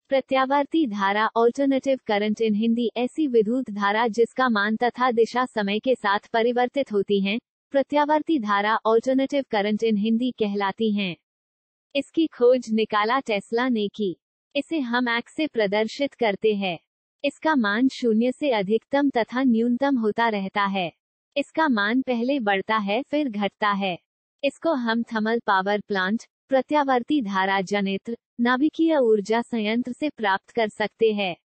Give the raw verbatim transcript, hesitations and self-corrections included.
प्रत्यावर्ती धारा alternative current in Hindi ऐसी विद्युत धारा जिसका मान तथा दिशा समय के साथ परिवर्तित होती हैं, प्रत्यावर्ती धारा ऑल्टरनेटिव करंट इन हिंदी कहलाती हैं। इसकी खोज निकाला टेस्ला ने की। इसे हम एक्स से प्रदर्शित करते हैं। इसका मान शून्य से अधिकतम तथा न्यूनतम होता रहता है। इसका मान पहले बढ़ता है फिर घटता है। इसको हम थर्मल पावर प्लांट, प्रत्यावर्ती धारा जनित्र, नाभिकीय ऊर्जा संयंत्र से प्राप्त कर सकते हैं।